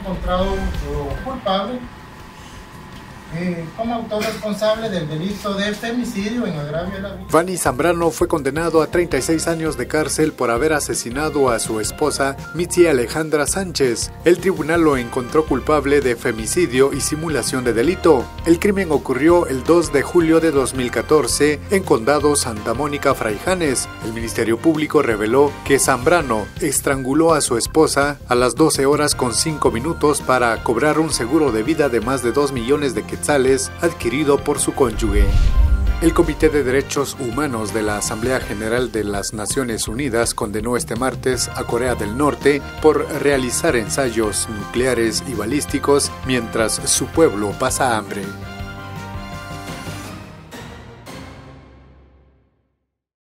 encontrado culpable como autor responsable del delito de femicidio en agravio de la víctima. Vani Zambrano fue condenado a 36 años de cárcel por haber asesinado a su esposa, Mitzi Alejandra Sánchez. El tribunal lo encontró culpable de femicidio y simulación de delito. El crimen ocurrió el 2 de julio de 2014 en Condado Santa Mónica Fraijanes. El Ministerio Público reveló que Zambrano estranguló a su esposa a las 12 horas con 5 minutos para cobrar un seguro de vida de más de 2 millones de quetzales adquirido por su cónyuge. El Comité de Derechos Humanos de la Asamblea General de las Naciones Unidas condenó este martes a Corea del Norte por realizar ensayos nucleares y balísticos mientras su pueblo pasa hambre.